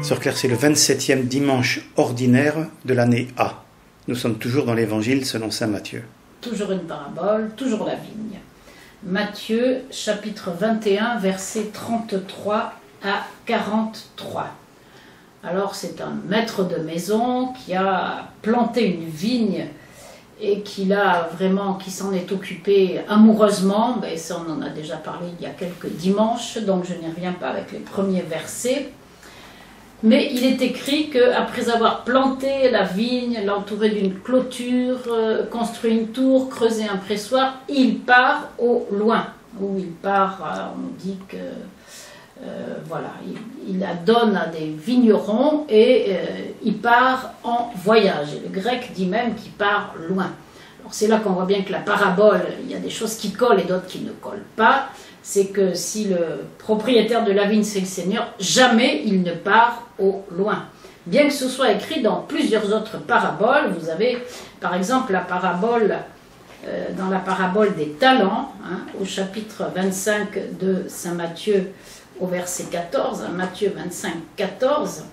Sœur Claire, c'est le 27e dimanche ordinaire de l'année A. Nous sommes toujours dans l'Évangile selon saint Matthieu. Toujours une parabole, toujours la vigne. Matthieu, chapitre 21, versets 33 à 43. Alors c'est un maître de maison qui a planté une vigne et qui s'en est occupé amoureusement. Ben, ça, on en a déjà parlé il y a quelques dimanches, donc je n'y reviens pas avec les premiers versets. Mais il est écrit qu'après avoir planté la vigne, l'entouré d'une clôture, construit une tour, creusé un pressoir, il part au loin. Où il part, on dit que il la donne à des vignerons et il part en voyage. Et le grec dit même qu'il part loin. Alors c'est là qu'on voit bien que la parabole, il y a des choses qui collent et d'autres qui ne collent pas. C'est que si le propriétaire de la vigne c'est le Seigneur, jamais il ne part au loin. Bien que ce soit écrit dans plusieurs autres paraboles, vous avez par exemple la parabole, dans la parabole des talents, au chapitre 25 de saint Matthieu, au verset 14, Matthieu 25, 14,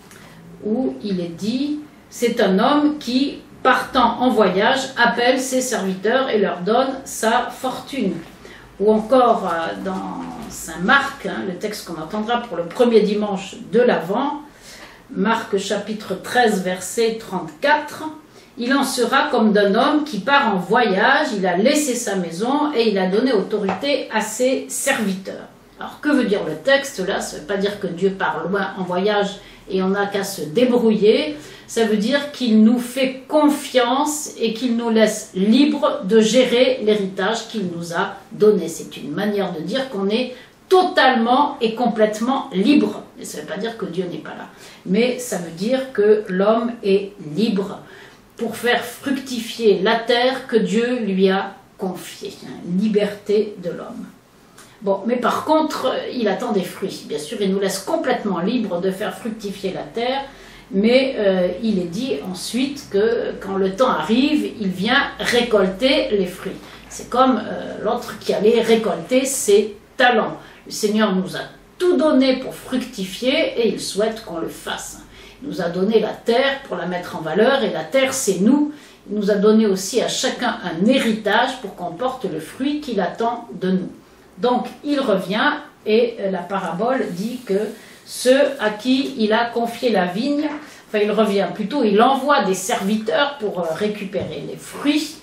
où il est dit, c'est un homme qui, partant en voyage, appelle ses serviteurs et leur donne sa fortune. Ou encore dans saint Marc, le texte qu'on entendra pour le premier dimanche de l'Avent, Marc chapitre 13, verset 34, il en sera comme d'un homme qui part en voyage, il a laissé sa maison et il a donné autorité à ses serviteurs. Alors que veut dire le texte là? Ça ne veut pas dire que Dieu part loin en voyage et on n'a qu'à se débrouiller. Ça veut dire qu'il nous fait confiance et qu'il nous laisse libres de gérer l'héritage qu'il nous a donné. C'est une manière de dire qu'on est totalement et complètement libre. Et ça ne veut pas dire que Dieu n'est pas là. Mais ça veut dire que l'homme est libre pour faire fructifier la terre que Dieu lui a confiée. Liberté de l'homme. Bon, mais par contre, il attend des fruits. Bien sûr, il nous laisse complètement libres de faire fructifier la terre. Mais il est dit ensuite que quand le temps arrive, il vient récolter les fruits. C'est comme l'autre qui allait récolter ses talents. Le Seigneur nous a tout donné pour fructifier et il souhaite qu'on le fasse. Il nous a donné la terre pour la mettre en valeur et la terre c'est nous. Il nous a donné aussi à chacun un héritage pour qu'on porte le fruit qu'il attend de nous. Donc il revient et la parabole dit que ceux à qui il a confié la vigne, enfin il revient plutôt, il envoie des serviteurs pour récupérer les fruits,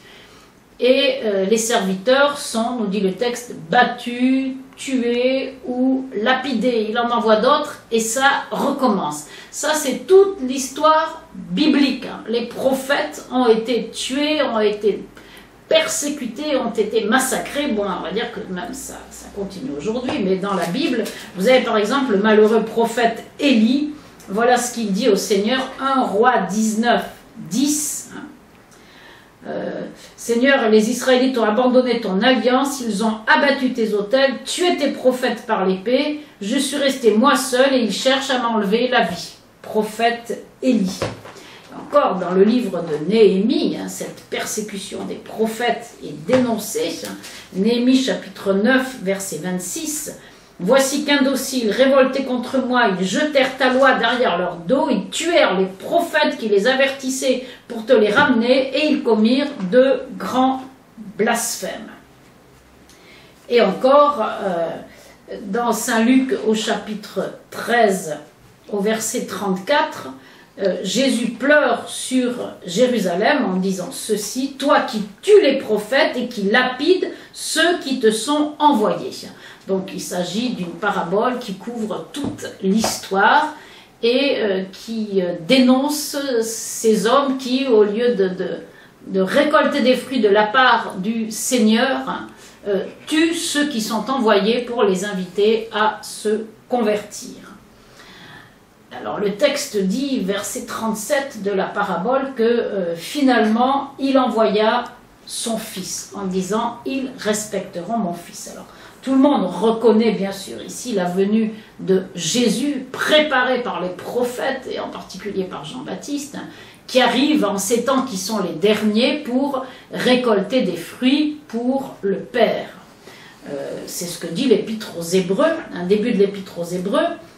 et les serviteurs sont, nous dit le texte, battus, tués ou lapidés. Il en envoie d'autres et ça recommence. Ça c'est toute l'histoire biblique. Les prophètes ont été tués, ont été persécutés, ont été massacrés. Bon, on va dire que même ça continue aujourd'hui, mais dans la Bible, vous avez par exemple le malheureux prophète Élie. Voilà ce qu'il dit au Seigneur, 1 Roi 19, 10. Seigneur, les Israélites ont abandonné ton alliance, ils ont abattu tes autels, tué tes prophètes par l'épée, je suis resté moi seul et ils cherchent à m'enlever la vie. Prophète Élie. Encore dans le livre de Néhémie, cette persécution des prophètes est dénoncée. Néhémie chapitre 9, verset 26. Voici qu'indociles, révoltés contre moi, ils jetèrent ta loi derrière leur dos, ils tuèrent les prophètes qui les avertissaient pour te les ramener, et ils commirent de grands blasphèmes. Et encore, dans saint Luc au chapitre 13, au verset 34, Jésus pleure sur Jérusalem en disant ceci, toi qui tues les prophètes et qui lapides ceux qui te sont envoyés. Donc il s'agit d'une parabole qui couvre toute l'histoire et qui dénonce ces hommes qui, au lieu de récolter des fruits de la part du Seigneur, tuent ceux qui sont envoyés pour les inviter à se convertir. Alors le texte dit, verset 37 de la parabole, que finalement il envoya son fils en disant « Ils respecteront mon fils ». Alors tout le monde reconnaît bien sûr ici la venue de Jésus, préparée par les prophètes et en particulier par Jean-Baptiste, qui arrive en ces temps qui sont les derniers pour récolter des fruits pour le Père. C'est ce que dit l'épître aux Hébreux, un début de l'épître aux Hébreux.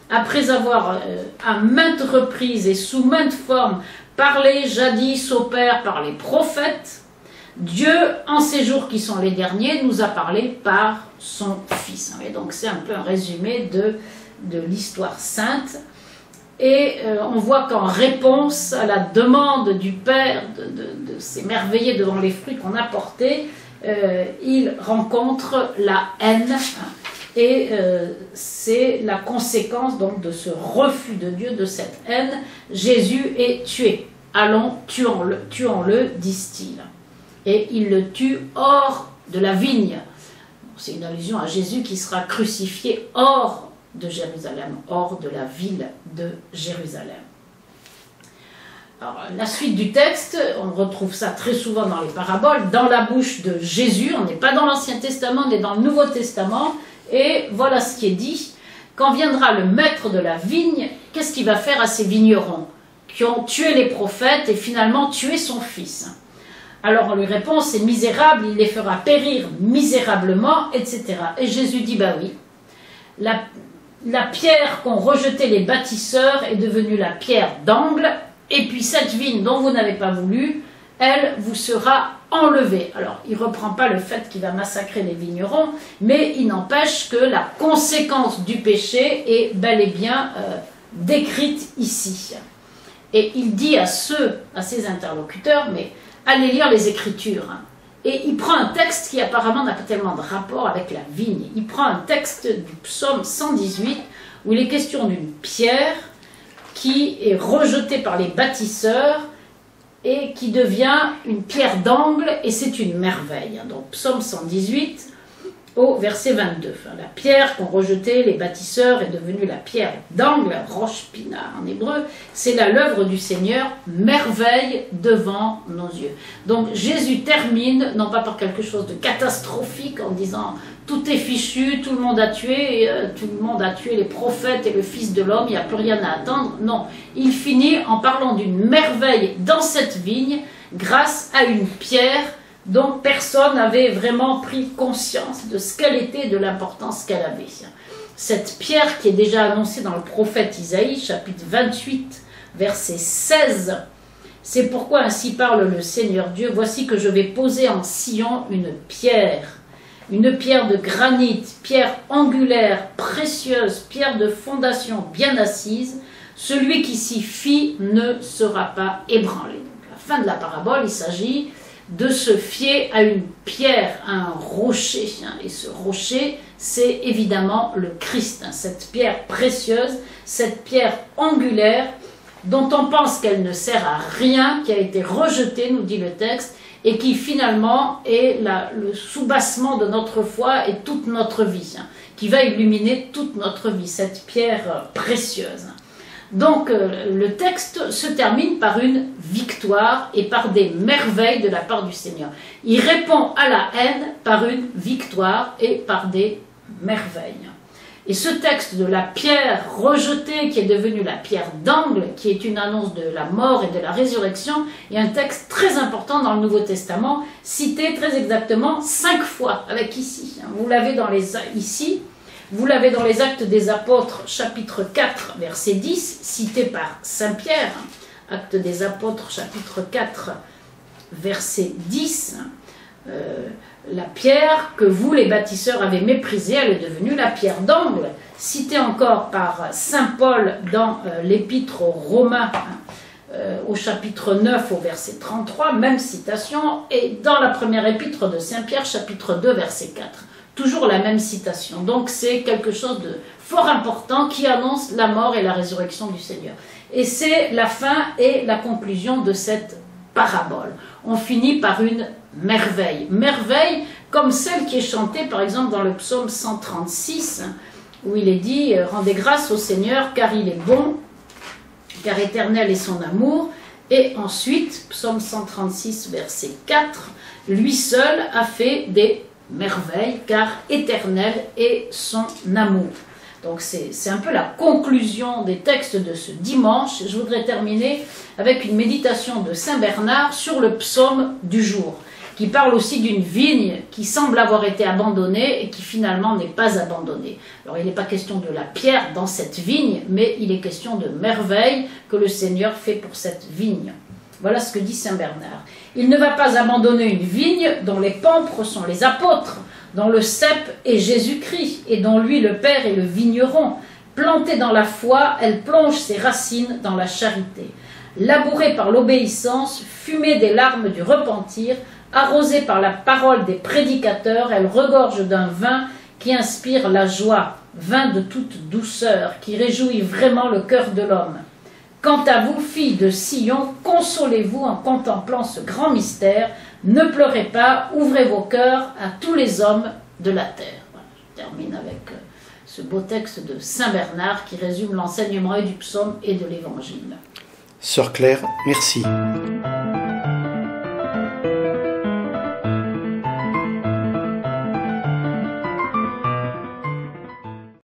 après avoir à maintes reprises et sous maintes formes parlé jadis au Père par les prophètes, Dieu, en ces jours qui sont les derniers, nous a parlé par son Fils. Et donc c'est un peu un résumé de l'histoire sainte. Et on voit qu'en réponse à la demande du Père de s'émerveiller devant les fruits qu'on a portés, il rencontre la haine. Et c'est la conséquence donc de ce refus de Dieu, de cette haine. Jésus est tué. Allons, tuons-le, disent-ils. Et il le tue hors de la vigne. C'est une allusion à Jésus qui sera crucifié hors de Jérusalem, hors de la ville de Jérusalem. Alors, la suite du texte, on retrouve ça très souvent dans les paraboles, dans la bouche de Jésus. On n'est pas dans l'Ancien Testament, on est dans le Nouveau Testament. Et voilà ce qui est dit. Quand viendra le maître de la vigne, qu'est-ce qu'il va faire à ces vignerons qui ont tué les prophètes et finalement tué son fils? Alors on lui répond, c'est misérable, il les fera périr misérablement, etc. Et Jésus dit, bah oui, la pierre qu'ont rejetée les bâtisseurs est devenue la pierre d'angle, et puis cette vigne dont vous n'avez pas voulu, elle vous sera enlevée. Alors, il ne reprend pas le fait qu'il va massacrer les vignerons, mais il n'empêche que la conséquence du péché est bel et bien décrite ici. Et il dit à ses interlocuteurs, mais allez lire les Écritures. Et il prend un texte qui apparemment n'a pas tellement de rapport avec la vigne. Il prend un texte du psaume 118, où il est question d'une pierre qui est rejetée par les bâtisseurs, et qui devient une pierre d'angle, et c'est une merveille. Donc, psaume 118, au verset 22. La pierre qu'ont rejetée les bâtisseurs est devenue la pierre d'angle, roche pina en hébreu, c'est là l'œuvre du Seigneur, merveille devant nos yeux. Donc, Jésus termine, non pas par quelque chose de catastrophique, en disant tout est fichu, tout le monde a tué les prophètes et le Fils de l'homme, il n'y a plus rien à attendre. Non, il finit en parlant d'une merveille dans cette vigne, grâce à une pierre dont personne n'avait vraiment pris conscience de ce qu'elle était, de l'importance qu'elle avait. Cette pierre qui est déjà annoncée dans le prophète Isaïe, chapitre 28, verset 16, c'est pourquoi ainsi parle le Seigneur Dieu, voici que je vais poser en Sion une pierre de granit, pierre angulaire, précieuse, pierre de fondation bien assise, celui qui s'y fie ne sera pas ébranlé. Donc, à la fin de la parabole, il s'agit de se fier à une pierre, à un rocher. Et ce rocher, c'est évidemment le Christ. Cette pierre précieuse, cette pierre angulaire, dont on pense qu'elle ne sert à rien, qui a été rejetée, nous dit le texte, et qui finalement est le soubassement de notre foi et toute notre vie, qui va illuminer toute notre vie, cette pierre précieuse. Donc le texte se termine par une victoire et par des merveilles de la part du Seigneur. Il répond à la haine par une victoire et par des merveilles. Et ce texte de la pierre rejetée qui est devenue la pierre d'angle, qui est une annonce de la mort et de la résurrection, est un texte très important dans le Nouveau Testament, cité très exactement 5 fois, avec ici. Vous l'avez dans les Actes des Apôtres, chapitre 4, verset 10, cité par Saint Pierre. Actes des Apôtres, chapitre 4, verset 10. La pierre que vous, les bâtisseurs, avez méprisée, elle est devenue la pierre d'angle. Citée encore par Saint Paul dans l'épître aux Romains, au chapitre 9, au verset 33, même citation, et dans la première épître de Saint Pierre, chapitre 2, verset 4. Toujours la même citation. Donc c'est quelque chose de fort important qui annonce la mort et la résurrection du Seigneur. Et c'est la fin et la conclusion de cette parabole. On finit par une merveille. Merveille comme celle qui est chantée par exemple dans le psaume 136, où il est dit « Rendez grâce au Seigneur car il est bon, car éternel est son amour ». Et ensuite, psaume 136, verset 4, « Lui seul a fait des merveille, car éternel est son amour. » Donc c'est un peu la conclusion des textes de ce dimanche. Je voudrais terminer avec une méditation de Saint Bernard sur le psaume du jour, qui parle aussi d'une vigne qui semble avoir été abandonnée et qui finalement n'est pas abandonnée. Alors il n'est pas question de la pierre dans cette vigne, mais il est question de merveilles que le Seigneur fait pour cette vigne. Voilà ce que dit saint Bernard. Il ne va pas abandonner une vigne dont les pampres sont les apôtres, dont le cep est Jésus-Christ et dont lui le Père est le vigneron. Plantée dans la foi, elle plonge ses racines dans la charité. Labourée par l'obéissance, fumée des larmes du repentir, arrosée par la parole des prédicateurs, elle regorge d'un vin qui inspire la joie, vin de toute douceur, qui réjouit vraiment le cœur de l'homme. Quant à vous, filles de Sion, consolez-vous en contemplant ce grand mystère. Ne pleurez pas, ouvrez vos cœurs à tous les hommes de la terre. Voilà, je termine avec ce beau texte de saint Bernard qui résume l'enseignement et du psaume et de l'évangile. Sœur Claire, merci.